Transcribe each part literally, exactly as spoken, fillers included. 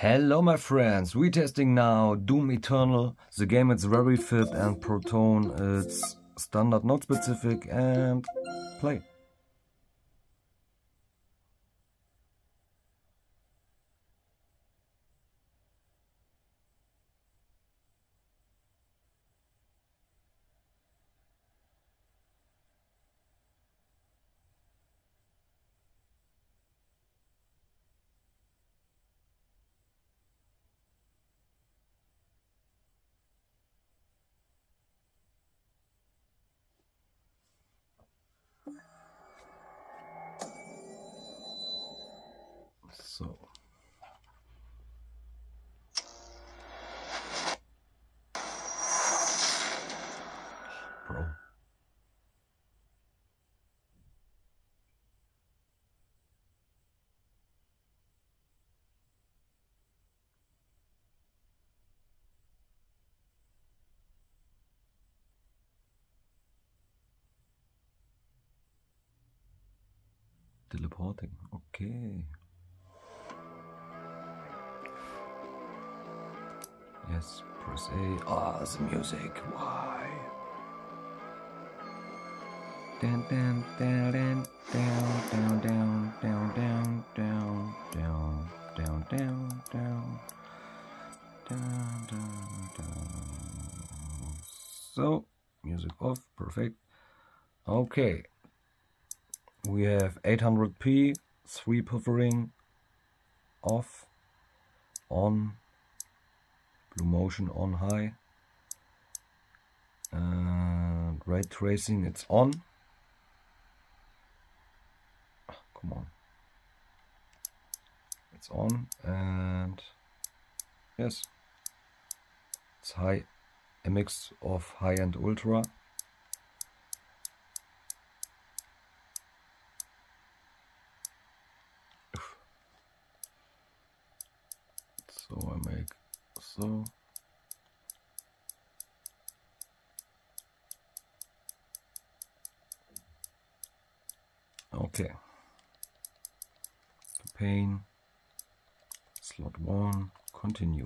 Hello my friends, retesting now Doom Eternal. The game it's very fit and Proton, it's standard not specific, and play. So. Bro. Teleporting, okay. Yes, press A. Ah, oh, the music, why? Down, down, down, down, down, down, down, down, down, down, down, down, down, down, down, down, down. So, music off, perfect. Okay. We have eight hundred p, three buffering, off, on, blue motion on high, and ray tracing it's on. Oh, come on, it's on, and yes, it's high, a mix of high and ultra. So I make so. Okay. Campaign, slot one, continue.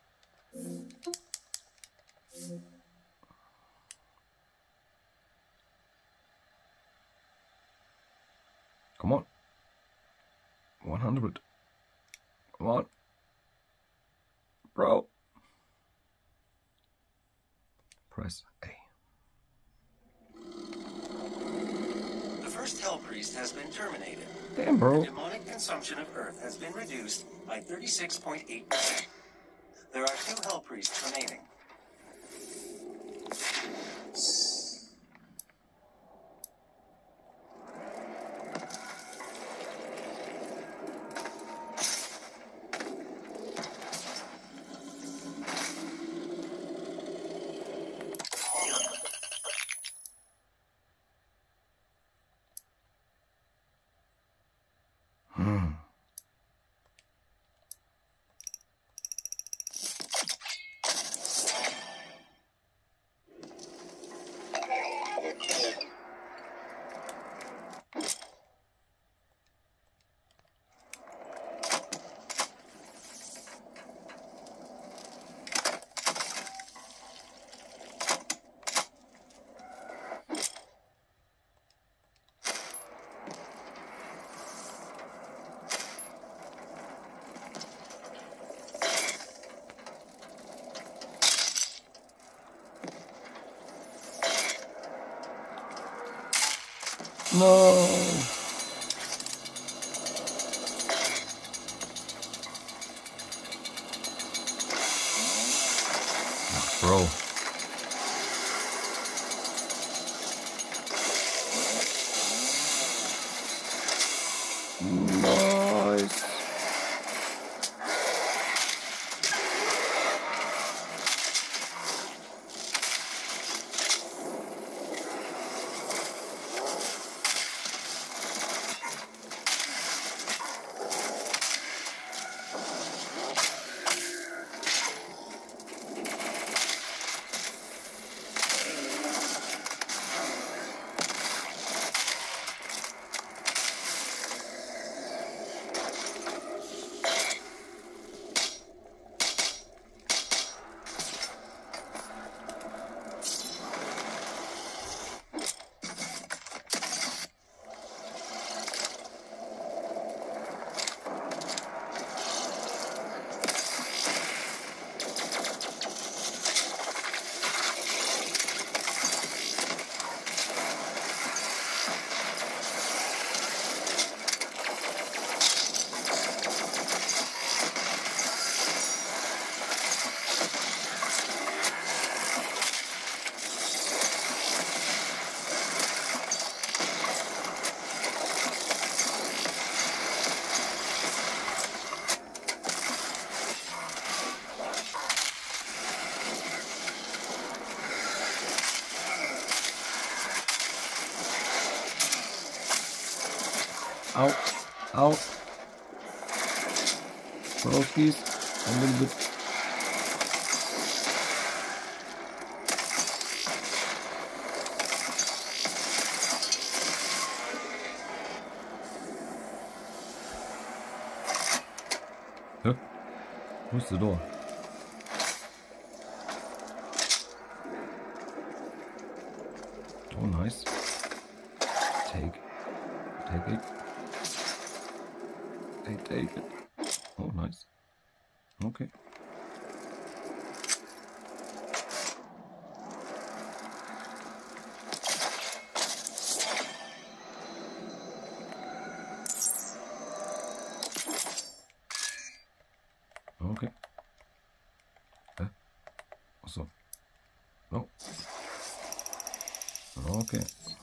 Come on. one hundred. Come on. Bro. Press A. The first Hell Priest has been terminated. Damn, bro. The demonic consumption of Earth has been reduced by thirty-six point eight percent. There are two Hell Priests remaining. Hmm. No. Bro. Nice. Ow. Ow. Broskies. A little bit. Huh? Who's the door? Oh, nice. Take. Take it. Hey, take it. Oh, nice. Okay. Okay. Äh? Achso. No. Okay.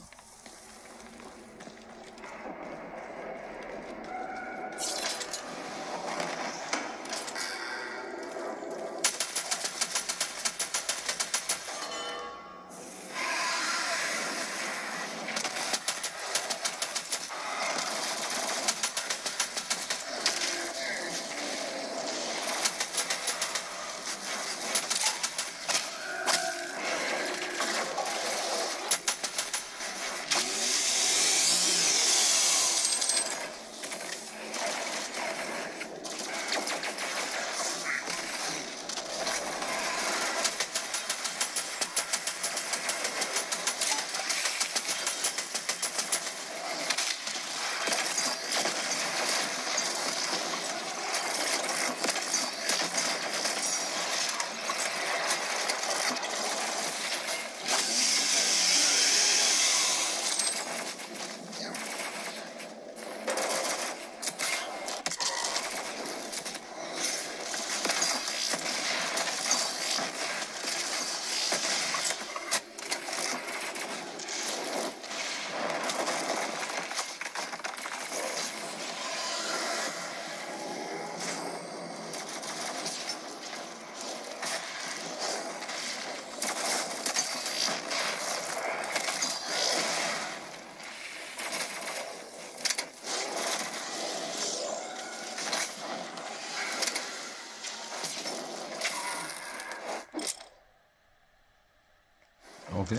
Okay.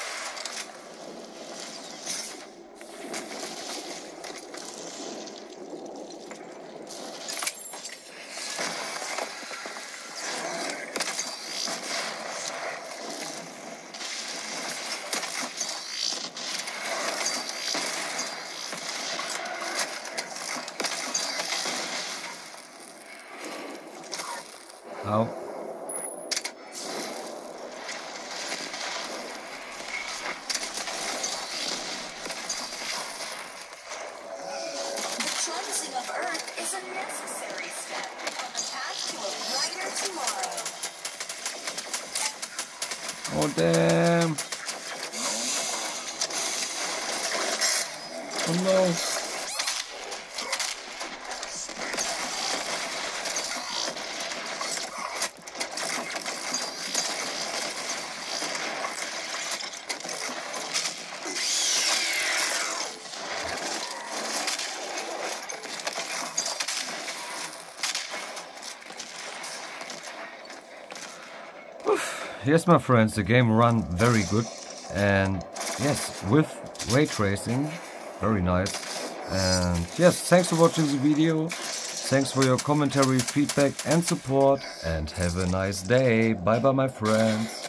Ow. Cleansing of Earth is a necessary step on the path to a brighter tomorrow. Oh, damn. Oh, no. Yes, my friends, the game ran very good, and yes, with ray tracing, very nice. And yes, thanks for watching the video, thanks for your commentary, feedback and support, and have a nice day. Bye bye, my friends.